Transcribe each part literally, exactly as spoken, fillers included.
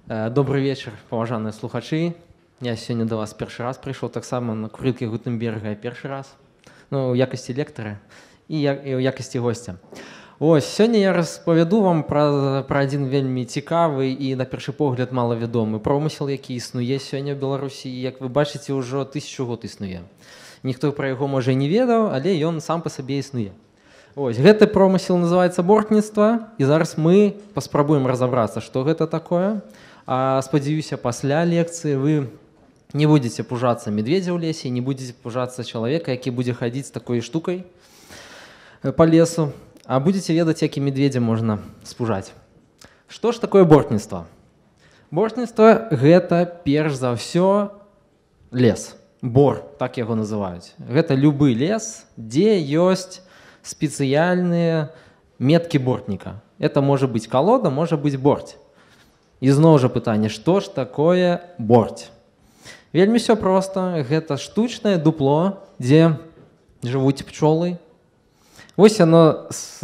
Добрый вечер, паважаныя слухачы. Я сёння да вас першы раз прыйшоў, таксама на курылкі Гутенберга першы раз, ну, у якасці лектара і, я, і ў якасці госця. Ось, сёння я распавяду вам пра, пра адзін вельмі цікавы і на першы погляд малавядомы промысел, які існуе сёння ў Беларусі, і, як вы бачыце, ўжо тысячу год існуе. Ніхто пра яго, можа, і не ведаў, але ён сам па сабе існуе. Ось, гэты промысел называецца бортніцтва, і зараз мы паспрабуем разабрацца, што гэта такое. А спадзяюся, пасля лекцыі вы не будете пужацца медведзя ў лесе, не будете пужацца чалавека, які будзе хадзіць з такой штукай па лесу, а будете ведаць, які медведзя можна спужаць. Што ж такое бортніцтва? Бортніцтва – гэта перш за ўсё лес. Бор, так яго называюць. Гэта любы лес, дзе ёсць спецыяльныя меткі бортніка. Это можа быць калода, можа быць борць. І зноў жа пытанне, што ж такое борць? Вельмі ўсё проста. Гэта штучнае дупло, дзе жывуць пчолы. Вось яно з,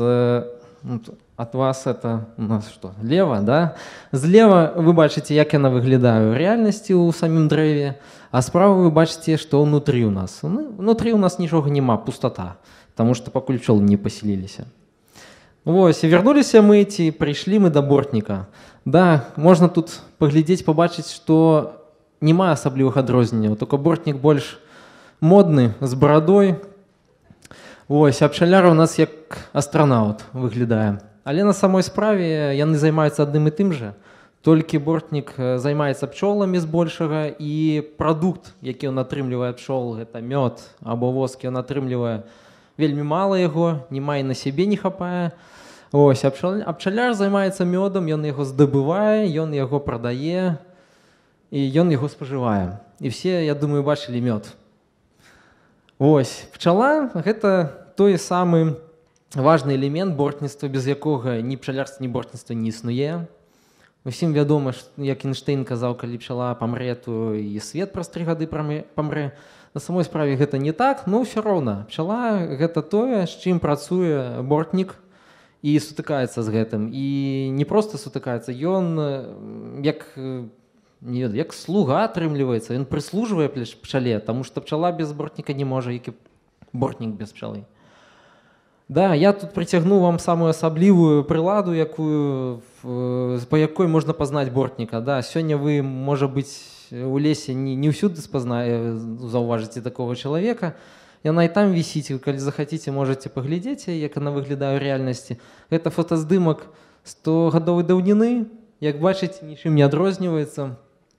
ад вас это у нас што? Лева, да? Злева вы бачыце, як яна выглядае ў рэальнасці ў самім дрэве, а справа вы бачыце, што ўнутры ў нас. Унутры ў нас нічога няма, пустата, таму што пакуль пчолы не паселіліся. Вось, і вярнуліся мы, ці прыйшлі мы да бортніка. Да, можна тут паглядзець, пабачыць, што няма асаблівых адрозненняў, толькі бортнік больш модны, з барадой. Вось, а пчаляр у нас як астранаўт выглядае. Але на самой справе яны займаюцца адным і тым жа. Толькі бортнік займаецца пчоламі збольшага, і прадукт, які ён атрымлівае пчол, гэта мёд або воск, ён атрымлівае вельмі мала яго, не мае на сябе, не хапае. Ось, а пчаляр займаецца мёдам, ён яго здабывае, ён яго прадае, і ён яго спажывае. І все, я думаю, бачылі мёд. Ось, пчала – гэта той самы важны элемент бортніцтва, без якога ні пчалярства, ні бортніцтва не існуе. Усім вядома, як Эйнштэйн казаў, калі пчала памре, то і свет праз тры гады памрэ. На самой справе гэта не так, но ўсё роўна. Пчала – гэта тое, з чым працуе бортнік, і сутыкаецца з гэтым. І не проста сутыкаецца, ён як, не ведаю, як слуга атрымліваецца, ён прыслужвае пчале, таму што пчала без бортніка не можа, як і бортнік без пчалы. Да, я тут прыцягну вам самую асаблівую прыладу, якую, па якой можна пазнаць бортніка. Да, сёння вы, можа быць, у лесе не, не ўсюды спазнае, заўважыце такога чалавека. Яна і там вісіць, калі захаціце, можаце паглядзець, як яна выглядае ў рэальнасці. Гэта фотаздымак стогадовай даўніны, як бачыце, нічым не адрозніваецца.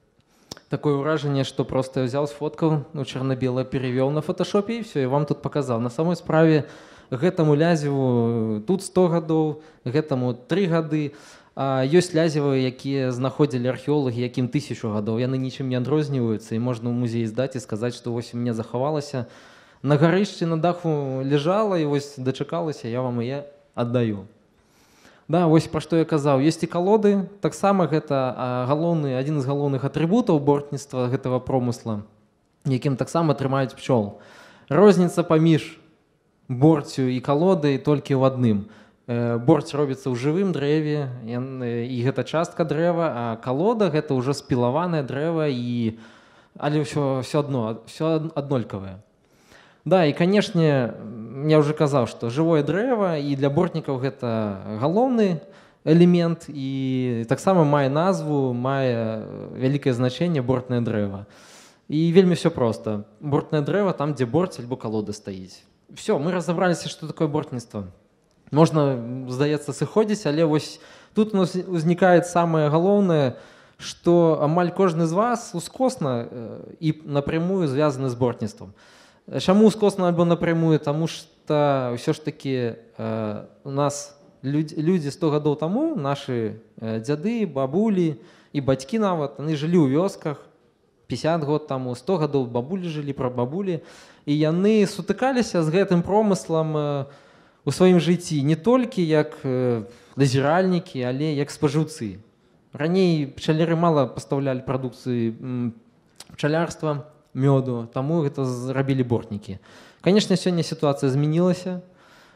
Такое ўражанне, што проста ўзяў, сфоткаў, ну, чарна-белае перавёў на фоташопе, і все, і вам тут паказаў. На самой справе гэтаму лязеву тут сто гадоў, гэтаму тры гады. А ёсць лязевы, якія знаходзілі археолагі, якім тысячу гадоў. Яны нічым не адрозніваюцца, і можна ў музеі здаць і сказаць, што вось у мяне захавалася. На гарышчы, на даху ляжала, і вось дачакалася, я вам яе аддаю. Да, вось пра што я казаў. Ёсць і калоды, таксама гэта галоўны, адзін з галоўных атрыбутаў бортніцтва гэтага промысла, якім таксама трымаюць пчол. Розніца паміж борцю і калодай толькі ў адным. Борць робіцца ў жывым дрэве, і гэта частка дрэва, а калода гэта ўжо спілаванае дрэва, і... але ўсё, ўсё адно, ўсё аднолькавае. Да, і, канешне, я ўжо казаў, што жывое дрэва, і для бортнікаў гэта галоўны элемент, і таксама мае назву, мае вялікае значэнне бортнае дрэва. І вельмі ўсё проста. Бортнае дрэва там, дзе борць альбо калода стаіць. Все, мы разабраліся, што такое бортніцтва. Можна, здаецца, сыходзіць, але вось тут у нас узнікае самае галоўнае, што амаль кожны з вас ускосна і напрямую звязаны з бортніцтвам. Чаму ускосна альбо напрямую? Таму што ўсё ж такі у нас людзі сто гадоў таму, нашы дзяды, бабулі і бацькі нават, яны жылі ў вёсках пяцьдзясят год таму, сто гадоў бабулі жылі, прабабулі, і яны сутыкаліся з гэтым промыслам у сваім жыцці не толькі як назіральнікі, але як спажыўцы. Раней пчаляры мала пастаўлялі прадукцыі пчалярства, мёду, таму гэта зрабілі бортнікі. Канешне, сёння сітуацыя змянілася.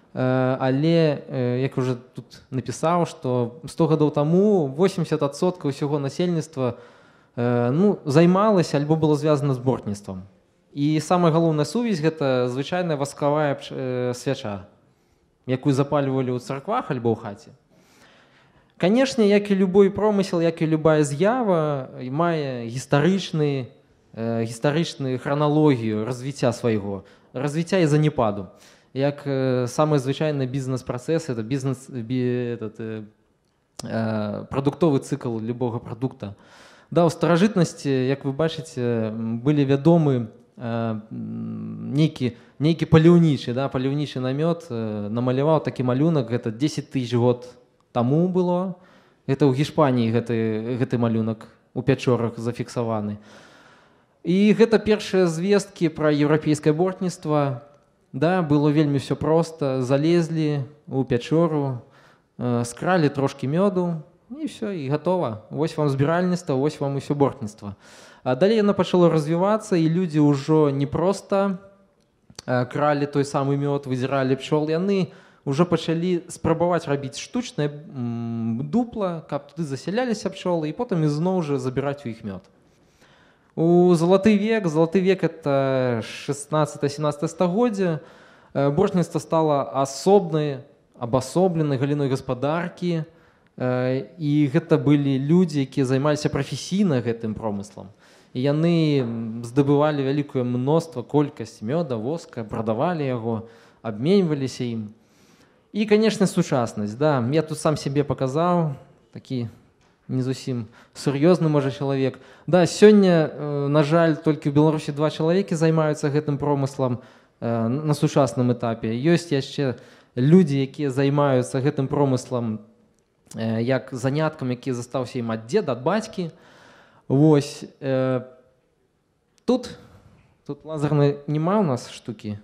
але як уже тут напісаў, што сто гадоў таму восемьдесят адсоткаў усяго насельніцтва ну, займалася альбо было звязана з бортніцтвам. І самая галоўная сувязь гэта звычайная васкавая свяча, якую запальвалі ў царквах альбо ў хаце. Канешне, як і любой промысел, як і любая з'ява мае гістарычны, гістарычную храналогію развіцця свайго, развіцця і занепаду. Як самый звычайны бізнес-працэс, это бізнес, этот, э, прадуктовы цыкл любога прадукта. Да, у старажытнасці, як вы бачыце, былі вядомы э, нейкі, нейкі паляўнічы, да, паляўнічы намёт, э, намаляваў такі малюнак, гэта дзесяць тысяч год таму было. Гэта ў Гішпаніі гэты, гэты малюнак у пячорах зафіксаваны. І гэта першыя звесткі пра еўрапейскае бортніцтва. Да, было вельмі ўсё проста, залезлі ў пячору, э, скралі трошкі мёду, і ўсё, і гатова. Вось вам збіральніцтва, вось вам усё бортніцтва. А далей яно пачало развівацца, і людзі ўжо не проста э, кралі той самы мёд, выдзіралі пчол, яны ўжо пачалі спрабаваць рабіць штучнае дупла, каб туды засяляліся пчолы, і потым ізноў жа забіраць у іх мёд. У залаты век, залаты век это шестнадцатае-сямнадцатае стагоддзе, бортніцтва стала асобнай, абасобленай галіной гаспадаркі, і гэта былі людзі, якія займаліся прафесійна гэтым промыслам. І яны здабывалі вялікае мноства, колькасць мёда, воска, прадавалі яго, абменьваліся ім. І, канешне, сучаснасць. Да, я тут сам сябе паказаў, такі не зусім сур'ёзны, можа, чалавек. Да, сёння, на жаль, толькі ў Беларусі два чалавекі займаюцца гэтым промыслам на сучасным этапе. Ёсць яшчэ людзі, якія займаюцца гэтым промыслам як заняткам, які застаўся ім ад дзеда, ад бацькі. Вось. Тут, тут лазернай нема ў нас штукі?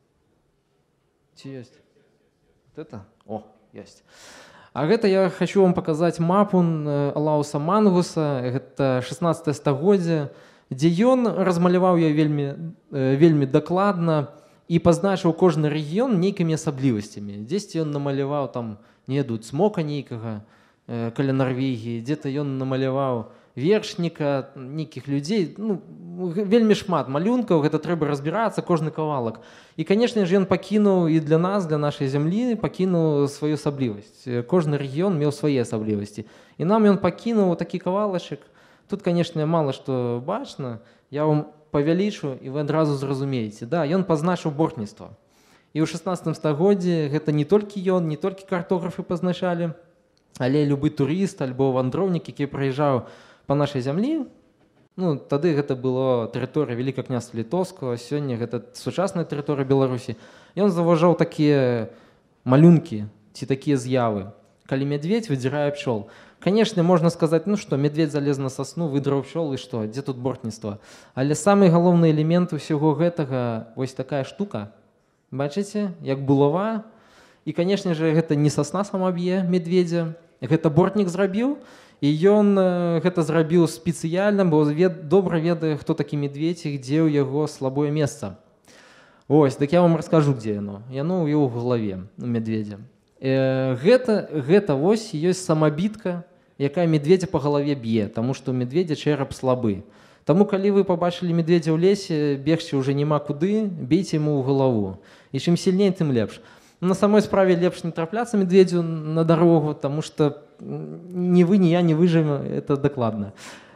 Ці ёсць? Вот это? О, ёсць. А гэта я хочу вам паказаць мапу Алауса Мангуса, гэта шестнадцатае стагоддзе, дзе ён размаляваў яе вельмі, вельмі дакладна і пазначыў кожны рэгіён нейкімі асаблівасцямі. Дзесьці ён намаляваў там, не ведаю, цмока нейкага каля Нарвегіі, дзе-то ён намаляваў вершніка, нейкіх людзей, ну, вельмі шмат малюнкаў, гэта трэба разбірацца, кожны кавалак. І, канешне ж, ён пакінуў і для нас, для нашай зямлі, пакінуў сваю асаблівасць. Кожны рэгіён меў свае асаблівасці. І нам ён пакінуў такі кавалачак. Тут, канешне, мала што бачна, я вам павялічу, і вы адразу зразумееце. Да, ён пазначыў бортніцтва. І ў шестнадцатым стагоддзі гэта не толькі ён, не толькі картографы пазначалі, але любы турыст альбо вандроўнік, які прыязджаў па нашай зямлі, ну, тады гэта было тэрыторыя Вялікага княства Літоўскага, сёння гэта сучасная тэрыторыя Беларусі. Ён заўважаў такія малюнкі ці такія з'явы. Калі мядзведзь выдзірае пчол. Канешне, можна сказаць, ну што, мядзведзь залез на сасну, выдраў пчол, і што, дзе тут бортніцтва? Але самы галоўны элемент усяго гэтага, вось такая штука, бачыце, як булава. І, канешне же, гэта не сасна сама б'е мядзведзя, гэта бортнік зрабіў, і ён гэта зрабіў спецыяльна, бо вед, добра ведае, хто такі медведь і дзе ў яго слабое месца. Ось, так я вам раскажу, дзе яно. Яно ў яго ў галаве, у медведя. Э, гэта, гэта вось ёсць самабітка, якая медведя па галаве б'е, таму што у медведя чэрап слабы. Таму, калі вы пабачылі медведя ў лесе, бегчы ўжо няма куды, бейце яму ў галаву. І чым сильней, тым лепш. На самой справе лепш не трапляцца медведю на дарогу, таму што ні вы, ні я не выжывем, это дакладна.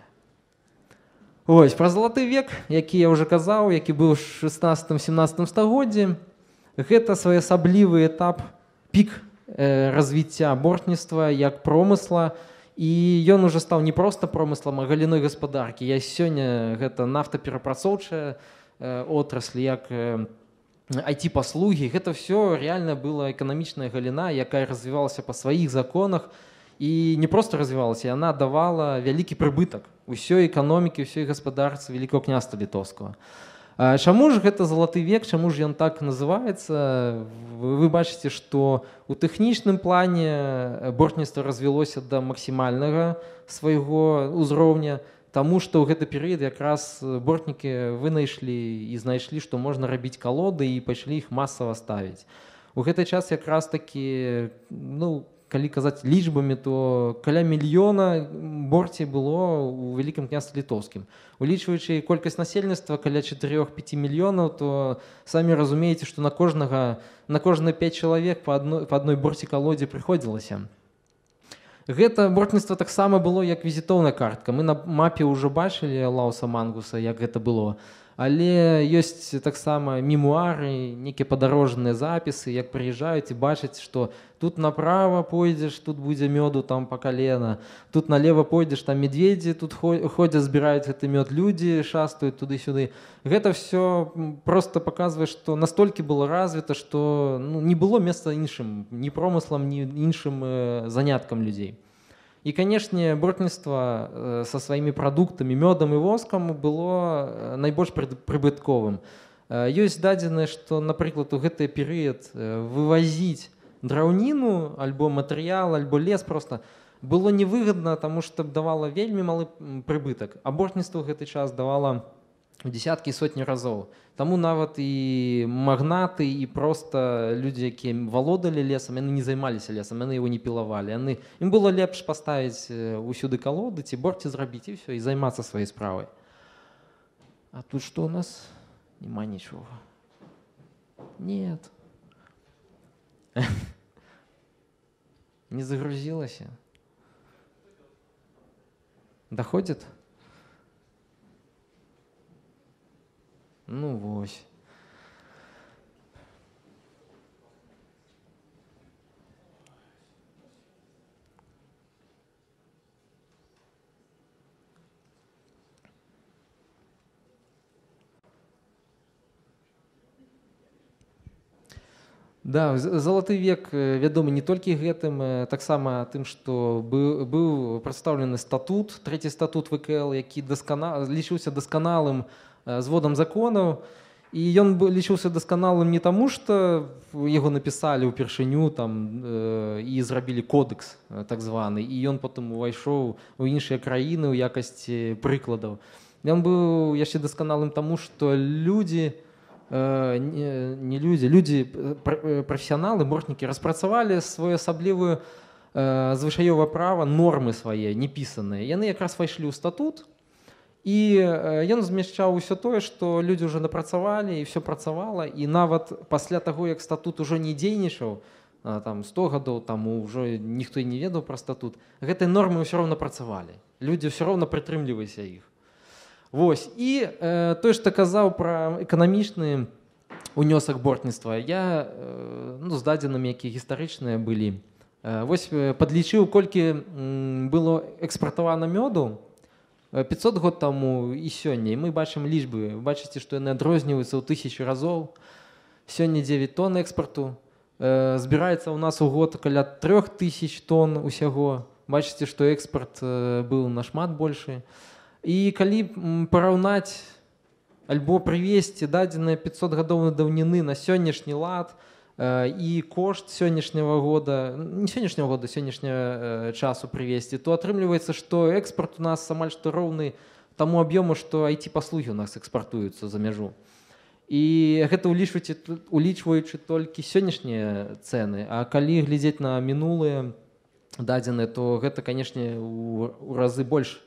Ось, пра залаты век, які я ўжо казаў, які быў у шестнадцатым-сямнадцатым стагоддзі, гэта своеасаблівы этап, пік э, развіцця бортніцтва як промысла, і ён уже стаў не проста промыслам, а галіной гаспадаркі. Я сёння гэта нафтаперапрацоўчая э, отрасль, як э, ай ти-паслугі, гэта все реально была эканамічная галіна, якая развівалася па сваіх законах, і не проста развівалася, яна давала вялікі прыбытак усёй эканомікі, ўсёй гаспадарцы Вялікага княства Літоўскага. Чаму ж гэта залаты век, чаму ж ён так называецца? Вы бачыце, што ў тэхнічным плане бортніцтва развілося да максімальнага свайго ўзроўня, таму што ў гэты перыяд якраз бортнікі вынайшлі і знайшлі, што можна рабіць калоды, і пачалі іх масава ставіць. У гэты час якраз такі, ну, калі казаць лічбамі, то каля мільёна борцей было ў Вялікім княстве літоўскім. Улічваючы колькасць насельніцтва каля чатырох-пяці мільёнаў, то самі разумееце, што на кожнага, на кожны пяць чалавек па адной, па адной борце-калодзе прыходзілася. Гэта бортніцтва таксама было як візітоўная картка. Мы на мапе ўжо бачылі Лауса Мангуса, як гэта было. Але ёсць таксама мемуары, нейкія падарожныя запісы, як прыязджаюць і бачаць, што тут направа пойдзеш, тут будзе мёду там па калена, тут налева пойдзеш, там медведзі, тут ходзяць, збіраюць гэты мёд людзі, шастаюць туды-сюды. Гэта все просто паказвае, што настолькі было развіта, што ну, не было месца іншым, ні промыслам, ні іншым э, заняткам людзей. І, канешне, бортніцтва са сваімі прадуктамі, мёдам і воскам было найбольш прыбытковым. Ёсць дадзенае, што, напрыклад, у гэты перыяд вывазіць драўніну, альбо матэрыял, альбо лес проста было невыгадна, таму што давала вельмі малы прыбытак. А бортніцтва ў гэты час давала у дзесяткі і сотні разоў. Таму нават і магнаты, і проста людзі, якія валодалі лесам, яны не займаліся лесам, яны его не пілавалі. Яны, ім было лепш паставіць усюды калоды ці борці зрабіць, і все, і займацца сваёй справай. А тут што у нас? Нема нічога. Нет. Не загрузілася. Доходит? Ну вось. Да, залаты век вядомы не толькі гэтым, таксама тым, што быў, быў прадстаўлены статут, трэці статут ВКЛ, які даскана... лічыўся дасканалым зводам законаў, і ён лічыўся дасканалым не таму, што яго напісалі ўпершыню там і зрабілі кодекс так званы, і ён потым увайшоў у іншыя краіны ў якасці прыкладаў. Ён быў яшчэ дасканалым таму, што людзі, не, не людзі, людзі прафесіяналы, бортнікі распрацавалі своеасаблівую звычаёвае права, нормы свае непісаныя. Яны якраз пайшлі ў статут, і ён змяшчаў усё тое, што людзі ўжо напрацавалі, і ўсё працавала, і нават пасля таго, як статут ужо не дзейнічаў, там сто гадоў таму ўжо ніхто і не ведаў пра статут, гэтыя нормы ўсё роўна працавалі. Людзі ўсё роўна прытрымліваліся іх. Вось. І э, той, што казаў пра эканамічны унёсак бортніцтва, я э, ну, з дадзенымі, якія гістарычныя былі, э, вось падлічыў, колькі м, было экспартавана мёду пятьсот год таму і сёння. І мы бачым лічбы. Вы бачыце, што яны адрозніваюцца ў тысячы разоў. Сёння дзевяць тонн экспарту. Э, збіраецца ў нас у год каля трох тысяч тонн усяго. Бачыце, што экспарт э, быў нашмат большы. І калі параўнаць альбо прывесці дадзеныя пятьсот гадоў даўніны на сённяшні лад э, і кошт сённяшняга года, не сённяшняга года, сённяшняга э, часу прывесці, то атрымліваецца, што экспарт у нас амаль што роўны таму аб'ёму, што ай ти-паслугі у нас экспартуюцца за мяжу. І гэта улічваючы толькі сённяшнія цэны, а калі глядзець на мінулыя дадзеныя, то гэта, канешне, у, у разы больш.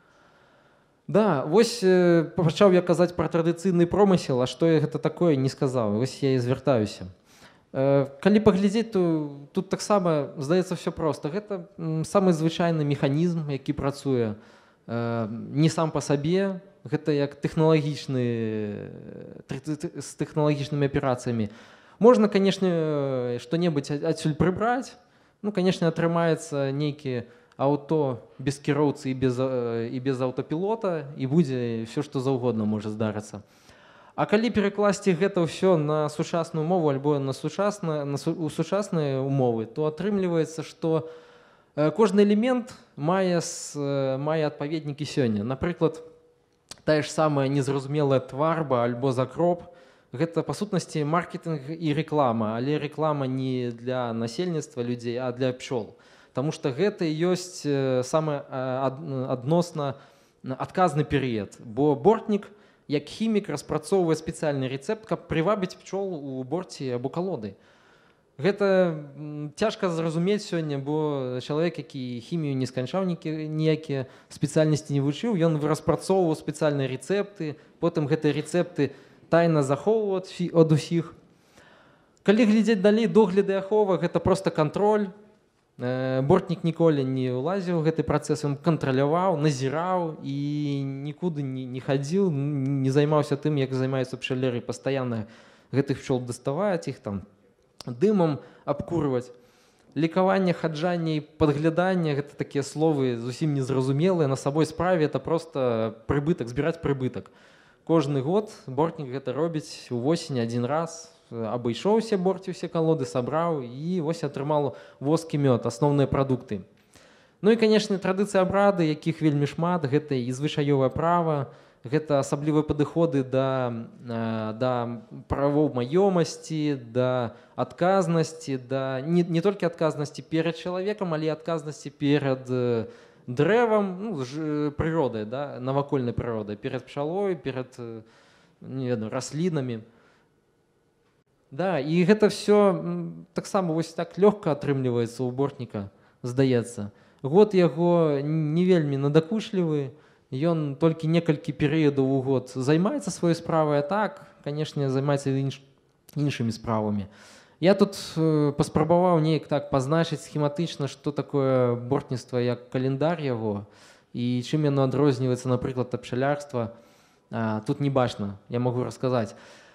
Да, вось э, пачаў я казаць пра традыцыйны промысел, а што я гэта такое не сказаў, вось я і звяртаюся. Э, калі паглядзець, то тут таксама здаецца все проста. Гэта м, самы звычайны механізм, які працуе э, не сам па сабе, гэта як тэхналагічны, з тэхналагічнымі аперацыямі. Можна, канешне, што-небудзь адсюль прыбраць, ну, канешне, атрымаецца нейкі аўто без кіроўцы і без, і без аўтапілота, і будзе все, што заўгодна можа здарыцца. А калі перакласці гэта ўсё на сучасную мову альбо на, сучасна, на су, у сучасныя умовы, то атрымліваецца, што кожны элемент мае, мае адпаведнікі сёння. Напрыклад, тая ж самая незразумелая тварба альбо закроп, гэта па сутнасці маркетинг і рэклама, але рэклама не для насельніцтва людзей, а для пчол. Таму што гэта ёсць самы адносна адказны перыяд, бо бортнік, як хімік, распрацоўвае спецыяльны рэцэпт, каб прывабіць пчол у борце або калоды. Гэта цяжка зразумець сёння, бо чалавек, які хімію не сканчаў, ніякія спецыяльнасці не вучыў, ён распрацоўваў спецыяльныя рэцэпты, потым гэтыя рэцэпты тайна захоўваў ад усіх. Калі глядзець далей, догляд і ахова – гэта проста кантроль. Бортнік ніколі не ўлазіў у гэты працэс, ён кантраляваў, назіраў і нікуды не хадзіў, не займаўся тым, як займаюцца пчаляры, пастаянна гэтых пчол даставаць, іх там дымам абкурваць. Лекаванне, хаджанне і падгляданне – гэта такія словы зусім незразумелыя. На сабой справе это проста прыбытак, збіраць прыбытак. Кожны год бортнік гэта робіць увосень адзін раз, абышоўся, борці ўсе калоды, сабраў і вось атрымаў воск і мёд, асноўныя прадукты. Ну і, канешне, традыцыі абрады, якіх вельмі шмат, гэта і звычаёвае права, гэта асаблівыя падыходы да, да правоў маёмасці, да адказнасці, да, не, не толькі адказнасці перад чалавекам, але адказнасці перад дрэвам, ну, прыродай, да, навакольнай прыродай, перад пчалой, перад не ведаю, раслінамі. Да, і гэта все таксама вось так лёгка атрымліваецца у бортніка, здаецца. Год яго не вельмі надакучлівы, ён толькі некалькі перыядаў у год займаецца сваёй справай, а так, канешне, займаецца інш, іншымі справамі. Я тут паспрабаваў неяк так пазначыць схематычна, што такое бортніцтва як календар яго і чым яно адрозніваецца, напрыклад, ад пчалярства. Тут не бачна, я магу расказаць.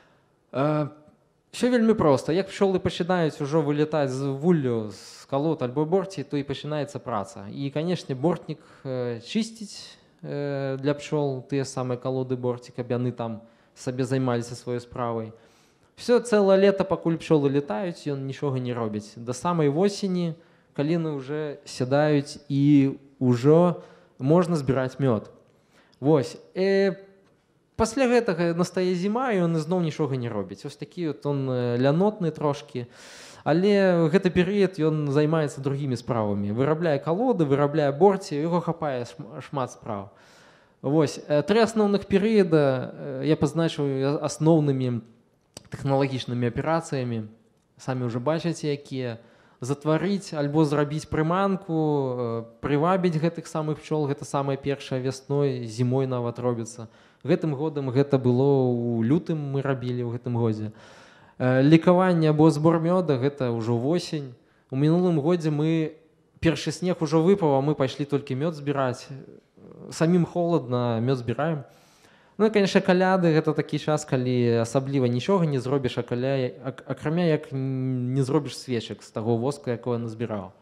Все вельмі проста. Як пчолы пачынаюць ужо вылетаць з вуллю, з калод альбо борці, то і пачынаецца праца. І, канешне, бортнік чысціць для пчол тыя самыя калоды борці, каб яны там сабе займаліся сваёй справай. Все цэлае лета, пакуль пчолы летаюць, ён нічога не робіць. Да самай восені, калі яны ўжо сядаюць і ўжо можна збіраць мёд. Вось. Пасля гэтага настае зіма, і ён ізноў нічога не робіць. Ось такі от он лянотны трошкі. Але гэты перыяд ён займаецца другімі справамі. Вырабляе калоды, вырабляе борці, яго хапае шмат справ. Вось. Тры асноўных перыяда я пазначыў асноўнымі тэхналагічнымі аперацыямі. Самі ўжо бачыце, якія. Затварыць альбо зрабіць прыманку, прывабіць гэтых самых пчол, гэта самае першае вясной, зімой нават робіцца. Гэтым годам гэта было ў лютым мы рабілі ў гэтым годзе. Лекаванне або збор мёда гэта ўжо восень. У мінулым годзе мы першы снег ужо выпаў, а мы пайшлі толькі мёд збіраць. Самім холадна, мёд збіраем. Ну і, канешне, каляды гэта такі час, калі асабліва нічога не зробіш, акрамя як не зробіш свечак з таго воску, якога назбіраў.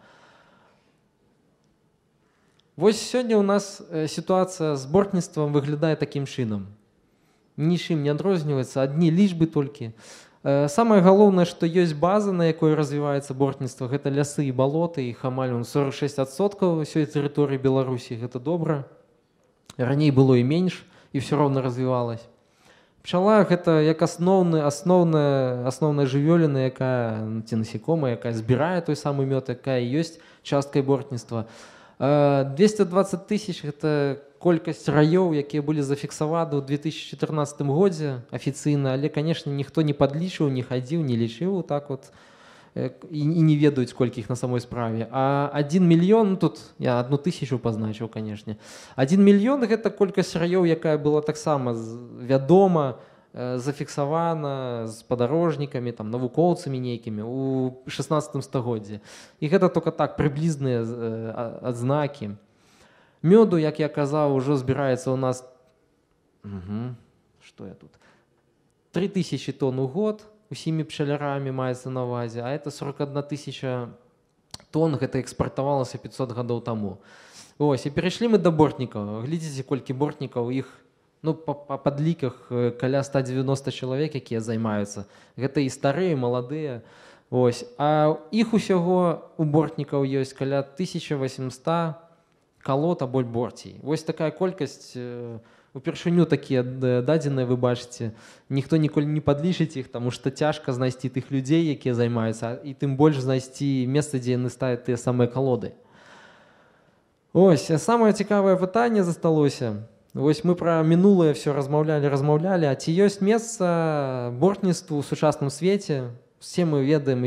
Вось сёння ў нас сітуацыя з бортніцтвам выглядае такім чынам. Нічым не адрозніваецца, адні лічбы толькі. Самае галоўнае, што ёсць база, на якой развіваецца бортніцтва, гэта лясы і балоты, іх амаль сорок шэсць адсоткаў ўсёй тэрыторыі Беларусі, гэта добра. Раней было і менш, і ўсё роўна развівалась. Пчала гэта як асноўны, асноўная, асноўная жывёліна, якая, ці насякомая, якая збірае той самы мёд, якая ёсць часткай бортніцтва. двести двадцать тысяч гэта колькасць раёў, якія былі зафіксаваны ў две тысячи чатырнаццатым годзе афіцыйна, але, канешне, ніхто не падлічыў, не хадзіў, не лічыў так вот і не ведаюць, колькі іх на самой справе. А адзін мільён, тут я одну тысячу пазначыў, канешне. адзін мільён гэта колькасць раёў, якая была таксама вядома, зафіксавана з падарожнікамі, там, навукоўцамі нейкімі ў шаснаццатым стагоддзі. І гэта толькі так прыблізныя адзнакі. Мёду, як я казаў, ужо збіраецца ў нас угу. Што я тут? тры тысячы тонн у год усімі пчалярамі маецца на ўвазе, а это сорок одна тысяча тонн, гэта экспартавалася пятьсот гадоў таму. Ось, і перайшлі мы да бортнікаў. Глядзіце, колькі бортнікаў, іх ну, па, па падліках каля ста дзевяноста чалавек, якія займаюцца. Гэта і старыя, і маладыя. Ось. А іх усяго у бортнікаў ёсць каля тысяча восемьсот калод або борцій. Вось такая колькасць, упершыню такія дадзеныя вы бачыце. Ніхто ніколі не падлічыць іх, таму што цяжка знайсці тых людзей, якія займаюцца, і тым больш знайсці месца, дзе яны ставяць тыя самыя калоды. Ось, самае цікавае пытанне засталося. Вось мы пра мінулае все размаўлялі, размаўлялі, а ці ёсць месца бортніцтву ў сучасным свеце? Все мы ведаем і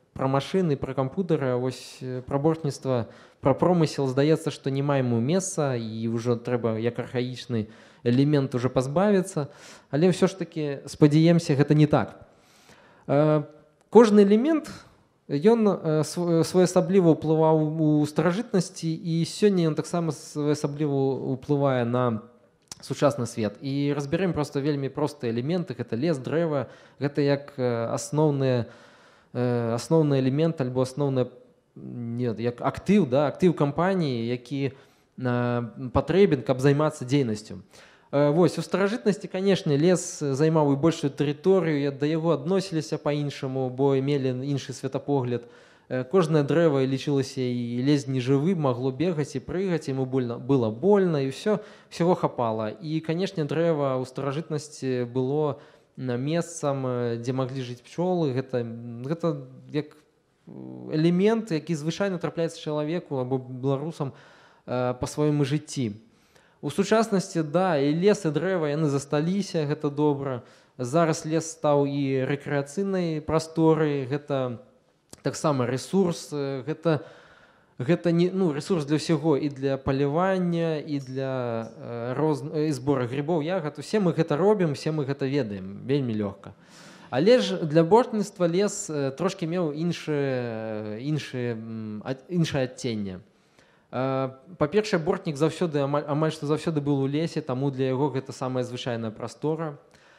пра машыны, пра кампутары, вось пра бортніцтва, пра промысел здаецца, што няма яму месца і ўжо трэба як архаічны элемент уже пазбавіцца, але ўсё ж такі спадзяемся, гэта не так. Кожны элемент ён своеасабліва ўплываў у старажытнасці, і сёння ён таксама своеасабліва ўплывае на сучасны свет. І разбярем проста вельмі простыя элементы, гэта лес, дрэва, гэта як асноўны асноўны элемент альбо асноўны як актыў, да, актыў кампаніі, які патрэбен, каб займацца дзейнасцю. Вось, у старажытнасці, канешне, лес займаў і большую тэрыторыю, да яго адносіліся па-іншаму, бо мелі іншы светапогляд. Кожнае дрэва лічылася і ледзь не жывы, магло бегаць і прыгаць, яму было больно, і ўсё, усяго хапала. І, канешне, дрэва ў старажытнасці было месцам, дзе маглі жыць пчолы. Гэта, гэта як элемент, які звычайна трапляецца чалавеку або беларусам па свайму жыцці. У сучаснасці, да, і лес, і дрэва, яны засталіся, гэта добра. Зараз лес стаў і рэкрэацыйнай прасторай, гэта таксама ресурс, гэта, гэта не, ну, ресурс для ўсяго, і для палівання, і для э, роз... і збора грибоў, ягад. Усе мы гэта робім, все мы гэта ведаем, вельмі лёгка. Але ж для бортніцтва лес трошкі меў іншае, іншае, іншае адценне. Па-першае, бортнік заўсёды, амаль, амаль што заўсёды быў у лесе, таму для яго гэта самая звычайная прастора.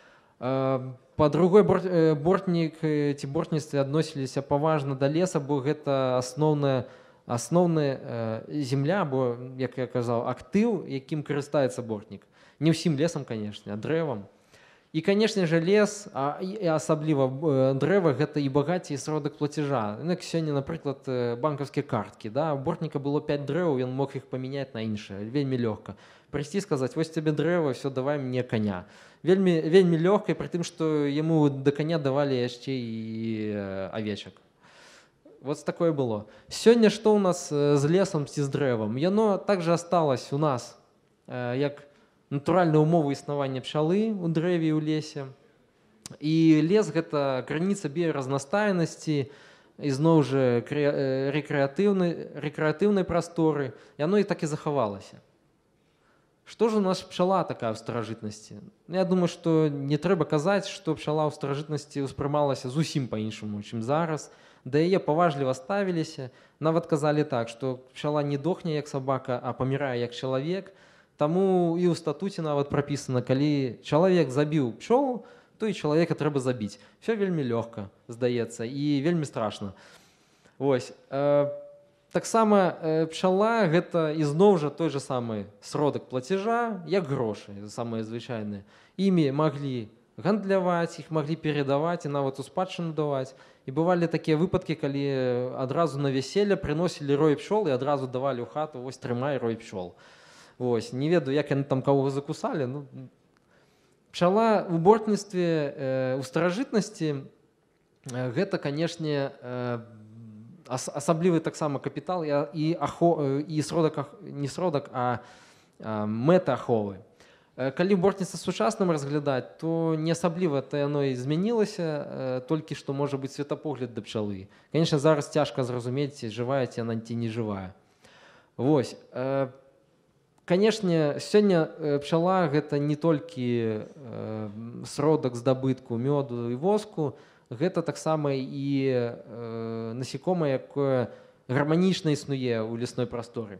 Па-другое, бортнік ці бортніцтве адносіліся паважна да леса, бо гэта асноўная, асноўная земля, або, як я казаў, актыў, якім карыстаецца бортнік. Не ўсім лесам, канешне, а дрэвам. І, канешне же, лес, а асабліва дрэва, гэта і багацце, і сродак плацежа. Як сёння, напрыклад, банкаўскія карткі. Да? У бортніка было пяць дрэваў, ён мог іх памяняць на іншае, вельмі лёгка. Прыйсці сказаць, вось тебе дрэва, все, давай мне коня. Вельмі, вельмі лёгка, пры тым, што яму да коня давалі яшчэ і авечак. Вот такое было. Сёння што ў нас з лесам ці з дрэвам? Яно также асталось у нас, як натуральная умова існавання пчалы ў дрэве і ў лесе. І лес – гэта граніца біяразнастайнасці, ізноў жа рэкрэатыўнай, рэкрэатыўнай прасторы. Яно і так і захавалася. Што ж у нас пчала такая ў старажытнасці? Я думаю, што не трэба казаць, што пчала ў старажытнасці ўспрымалася зусім па-іншаму, чым зараз. Да яе паважліва ставіліся. Нават казалі так, што пчала не дохне як сабака, а памірае як чалавек. Таму і ў статуце нават прапісана, калі чалавек забіў пчолу, то і чалавека трэба забіць. Все вельмі лёгка, здаецца, і вельмі страшна. Вось. Таксама пчала – гэта ізноў жа той же самы сродак плацежа, як грошы, самыя звычайныя. Імі маглі гандляваць, іх маглі перадаваць і нават у спадчыну даваць. І бывалі такія выпадкі, калі адразу на вяселле прыносілі рой пчол і адразу давалі ў хату, вось трымай рой пчол. Вось, не ведаю, як яны там кого закусалі. Ну, пчала ў бортніцтве, у старажытнасці гэта, канешне, асаблівы таксама капітал і, і сродак, не сродак, а мэта аховы. Калі бортніцтва сучасным разглядаць, то не асабліва то яно і змянілася, толькі што можа быць светапогляд да пчалы. Канешне, зараз цяжка зразумець, жывая ці яна ці не жывая. Вось. Канешне, сёння пчала – гэта не толькі сродак здабытку мёду і воску, гэта таксама і насякомае, якое гарманічна існуе ў лесной прасторы.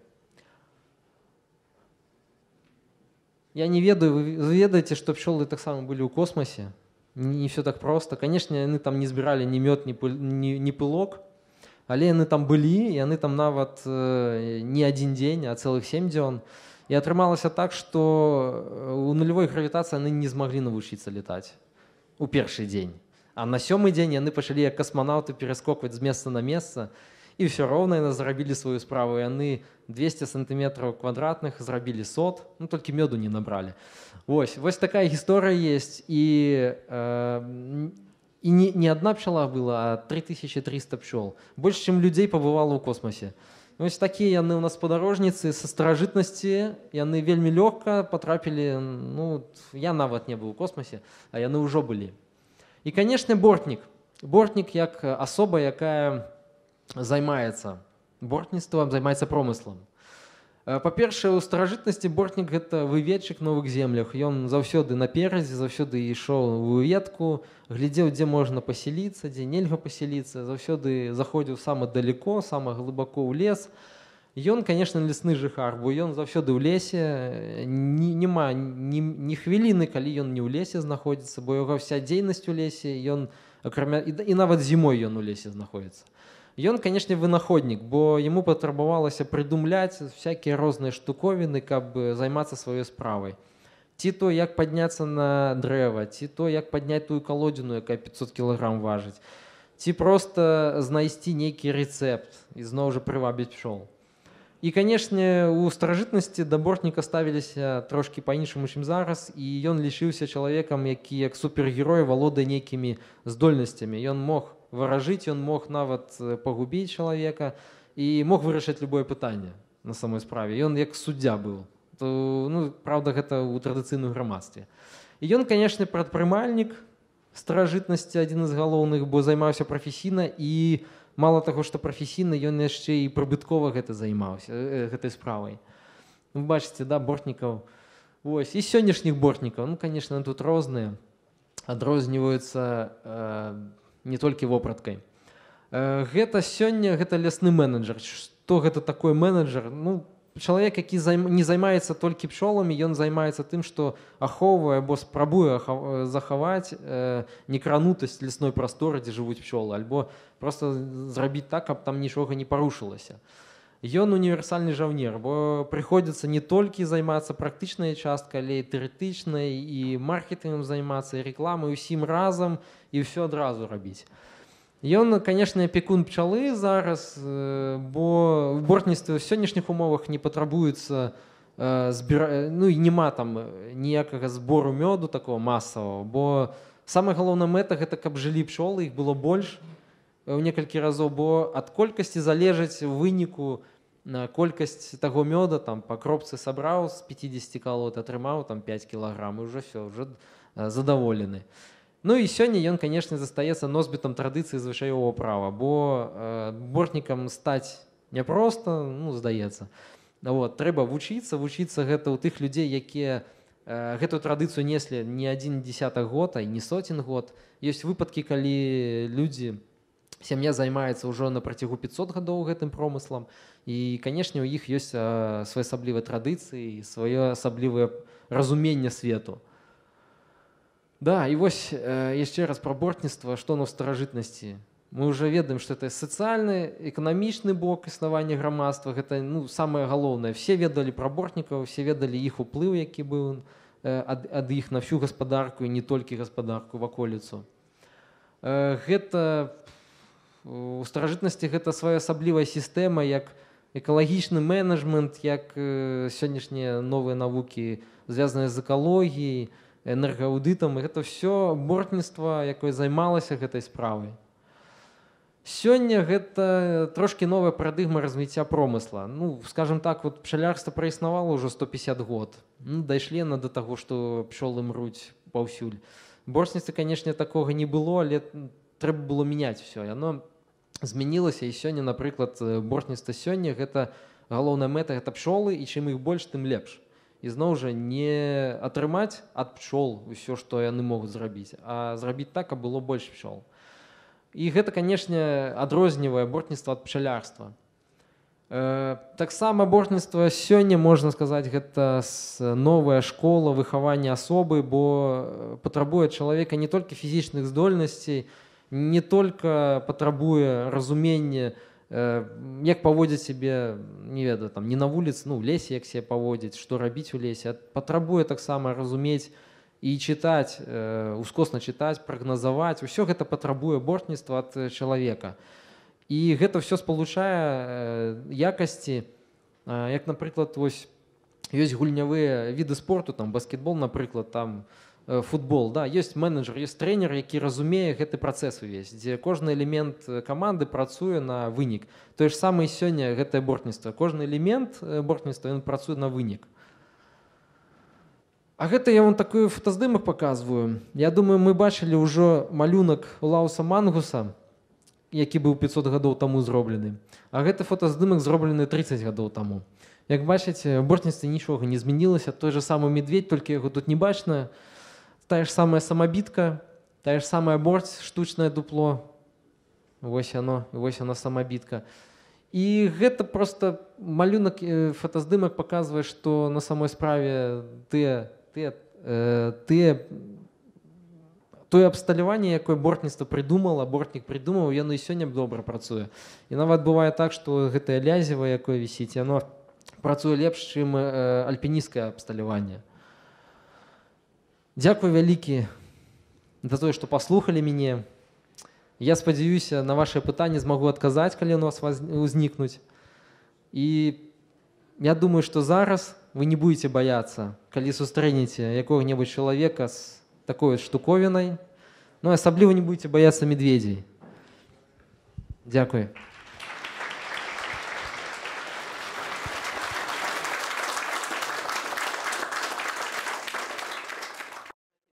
Я не ведаю, вы ведаеце, што пчолы таксама былі ў космосе. Не все так проста. Канешне, яны там не збіралі ні мёд, ні пылок, але яны там былі, яны там нават не адзін дзень, а цэлых сем дзён. І атрымалася так, што у нулявой гравітацыі яны не змаглі навучыцца летаць у першы дзень. А на сёмы дзень яны пачалі як касманаўты пераскокваць з месца на месца, і ўсё роўна яны зрабілі сваю справу. Яны двесце сантыметраў квадратных зрабілі сот, ну толькі мёду не набралі. Вось, вось такая гісторыя ёсць. І, э, і не, не адна пчала была, а тры тысячы трыста пчол. Больш, чым людзей пабывала ў космосе. Вось такія яны ў нас падарожніцы са старажытнасці, яны вельмі лёгка патрапілі, ну, я нават не быў у космосе, а яны ўжо былі. І, канешне, бортнік. Бортнік як асоба, якая займаецца бортніцтвам, займаецца промыслам. Па-першае, у старажытнасці бортнік гэта выведчык новых землях. Ён заўсёды наперадзе, заўсёды ішоў у выведку, глядзеў, дзе можна пасяліцца, дзе нельга пасяліцца, заўсёды заходзіў сама далеко, сама глыбако ў лес. Ён, конечно, лесны жыхар, бо ён заўсёды ў лесе, няма ні, ні хвіліны, калі ён не ў лесе знаходзіцца, бо яго вся дзейнасць у лесе, ён, акрамя, і, і нават зімой ён у лесе знаходзіцца. Ён, конечно, вынаходнік, бо яму патрабавалася прыдумляць всякія розныя штуковіны, каб займацца сваёй справай. Ці то, як падняцца на дрэва, ці то, як падняць тую калодзіну, якая пятьсот кілаграм важыць, ці проста знайсці нейкі рэцэпт і зноў жа прывабіць пчол. І, канешне, у старажытнасці да бортніка ставіліся трошкі па-іншаму, чым зараз, і ён лічыўся чалавекам, які як супергерой валодае нейкімі здольнасцямі. Ён мог варажыць, ён мог нават пагубіць чалавека і мог вырашыць любое пытанне на самой справе. Ён як суддзя быў. То, ну, правда, гэта ў традыцыйным грамадстве. І ён, канешне, прадпрымальнік старажытнасці, адзін з галоўных, бо займаўся прафесійна і мало таго, што прафесійна, ён яшчэ і прыбыткова гэта займаўся, гэтай справай. Вы бачыце, да, бортнікаў. Вось, і сённяшніх бортнікаў, ну, конечно, тут розныя, адрозніваюцца э, не толькі вопраткай. Э, гэта сёння, гэта лясны менеджер. Што гэта такой менеджер? Ну, чалавек, які займ... не займаецца толькі пчоламі, ён займаецца тым, што ахоўвае або спрабуе ахов... захаваць э, некранутасць лясной прасторы, дзе жывуць пчолы, альбо просто зрабіць так, каб там нічога не парушылася. Ён універсальны жаўнер, бо прыходзіцца не толькі займацца практычнай часткай, але і тэарэтычнай, і маркетынгам займацца, і рекламай, усім разам, і ўсё адразу рабіць. Ён, конечно, апекун пчалы зараз, бо ў бортніцтве ў сённяшніх умовах не патрабуецца, збіра... ну і няма там ніякага збору мёду такого масавого, бо самая галоўная мэта гэта каб жылі пчолы, іх было больш у некалькі разоў, бо ад колькасці залежыць у выніку колькасць таго мёда, там па кропцы сабраў з пятьдесят калот, атрымаў там пять кілаграм, і ўжо все, ўжо задаволены. Ну і сёння ён, конечно, застаецца носьбітам традыцыі звычаёвага права, бо э, бортнікам стаць няпроста, ну, здаецца. Вот, трэба вучыцца, вучыцца гэта ў тых людзей, якія э, гэтую традыцыю неслі не адзін дзесятак год, а і не соцень год. Ёсць выпадкі, калі людзі, сям'я займаецца ўжо на працягу пятьсот гадоў гэтым промыслам, і, канешне, у іх ёсць э, своеасаблівыя традыцыі, сваё асаблівае разуменне свету. Да, і вось э, яшчэ раз пра бортніцтва, што на старажытнасці. Мы ўжо ведаем, што это сацыяльны, эканамічны бок існавання грамадства, гэта, ну, самае галоўнае. Все ведалі пра бортнікаў, все ведалі іх уплыў, які быў э, ад, ад іх на всю гаспадарку і не толькі гаспадарку, ваколіцу. Э, гэта у старажытнасці гэта своеасаблівая сістэма, як экалагічны менеджмент, як э, сённяшнія новыя навукі, звязаныя з экалогіяй, энергаўдытам, і гэта ўсё бортніцтва, якое займалася гэтай справай. Сёння гэта трошкі новая парадыгма развіцця промысла. Ну, скажем так, вот пчалярства праіснавала ўжо сто пятьдесят год. Ну, дайшлі яны да таго, што пчолы мруць паўсюль. Бортніцтва, канешне, такога не было, але трэба было мяняць усё. Яно змянілася, і сёння, напрыклад, бортніцтва сёння гэта галоўная мэта, гэта пчолы, і чым іх больш, тым лепш. І зноў жа не атрымаць ад пчол усё, што яны могуць зрабіць, а зрабіць так, каб было больш пчол. І гэта, канешне, адрознівае бортніцтва ад пчалярства. Э, таксама бортніцтва сёння, можна сказаць, гэта новая школа выхавання асобы, бо патрабуе чалавека не толькі фізічных здольнасцей, не толькі патрабуе разумення, як паводзіць сябе, не ведаю, там, не на вуліцы, ну, в лесе, як себе паводзіць, што рабіць у лесе. Патрабуе таксама разумець і чытаць, ускосна чытаць, прагназаваць. Усё гэта патрабуе бортніцтва ад чалавека. І гэта ўсё спалучае якасці, як, напрыклад, вось ёсць гульнявыя віды спорту, там, баскетбол, напрыклад, там, футбол, да, ёсць менеджер, ёсць трэнер, які разумее гэты працэс увесь, дзе кожны элемент каманды працуе на вынік. Тое ж самае сёння гэтае бортніцтва. Кожны элемент бортніцтва, ён працуе на вынік. А гэта я вам такой фотаздымак паказваю. Я думаю, мы бачылі ўжо малюнак Олауса Мангуса, які быў пятьсот гадоў таму зроблены. А гэты фотаздымак зроблены тридцать гадоў таму. Як бачыце, у бортніцтве нічога не змянілася. Той же самы медведь, толькі яго тут не бачна. Тая ж самая самабітка, тая ж самая борць, штучнае дупло. Вось яно, вось яно самабітка. І гэта просто малюнак, фотаздымак паказвае, што на самой справе тыя Тыя, э, тыя, тое абсталяванне, якое бортніцтва прыдумала, бортнік прыдумаў, яно і сёння добра працуе. І нават бывае так, што гэтае лязева, якое вісіць, яно працуе лепш, чым э, альпінісцкае абсталяванне. Дзякуй вялікі за тое, што паслухалі мяне. Я спадзяюся, на вашыя пытанні змагу адказаць, калі у вас узнікнуць. І я думаю, што зараз вы не будете бояться, калі сустрэнеце якога-небудзь чалавека з такой штуковінай, ну, асабліва не будете бояться медведей. Дякую.